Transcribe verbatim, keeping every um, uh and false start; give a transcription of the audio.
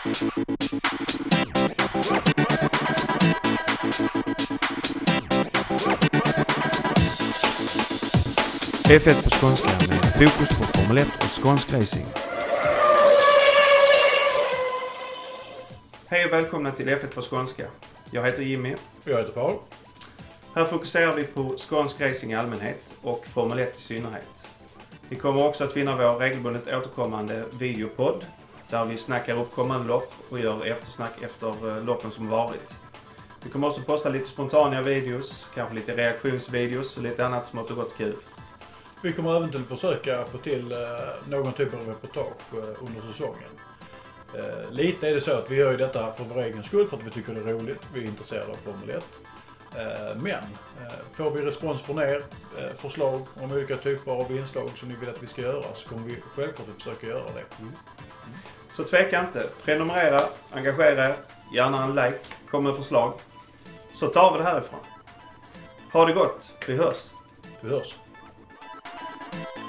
F ett på skånska med fokus på Formel ett och skånsk racing. Hej och välkomna till F ett på skånska. Jag heter Jimmy. Jag heter Paul. Här fokuserar vi på skånsk racing i allmänhet och Formel ett i synnerhet. Vi kommer också att finna vår regelbundet återkommande videopodd där vi snackar upp kommande lopp och gör eftersnack efter loppen som varit. Vi kommer också posta lite spontana videos, kanske lite reaktionsvideos och lite annat som har gått kul. Vi kommer även till att försöka få till eh, någon typ av reportage eh, under säsongen. Eh, lite är det så att vi gör ju detta för vår egen skull för att vi tycker det är roligt. Vi är intresserade av Formel ett. Eh, men eh, får vi respons från er, eh, förslag om olika typer av inslag som ni vill att vi ska göra, så kommer vi självklart att försöka göra det. Mm. Mm. Så tveka inte. Prenumerera, engagera er, gärna en like, kom med förslag. Så tar vi det härifrån. Ha det gott. Vi hörs. Vi hörs. Thank you.